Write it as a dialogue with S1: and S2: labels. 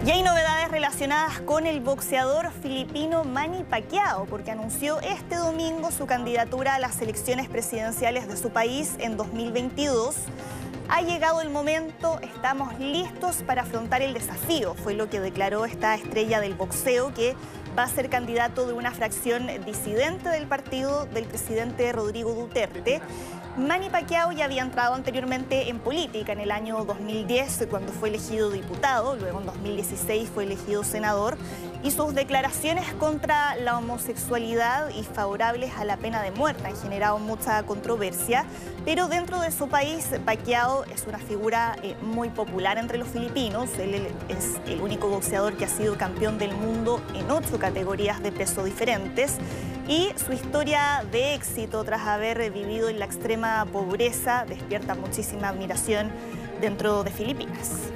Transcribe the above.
S1: Y hay novedades relacionadas con el boxeador filipino Manny Pacquiao, porque anunció este domingo su candidatura a las elecciones presidenciales de su país en 2022. Ha llegado el momento, estamos listos para afrontar el desafío, fue lo que declaró esta estrella del boxeo, que va a ser candidato de una fracción disidente del partido del presidente Rodrigo Duterte. Manny Pacquiao ya había entrado anteriormente en política en el año 2010, cuando fue elegido diputado, luego en 2016 fue elegido senador, y sus declaraciones contra la homosexualidad y favorables a la pena de muerte han generado mucha controversia, pero dentro de su país Pacquiao es una figura muy popular entre los filipinos. Él es el único boxeador que ha sido campeón del mundo en 8 categorías de peso diferentes, y su historia de éxito tras haber vivido en la extrema pobreza despierta muchísima admiración dentro de Filipinas.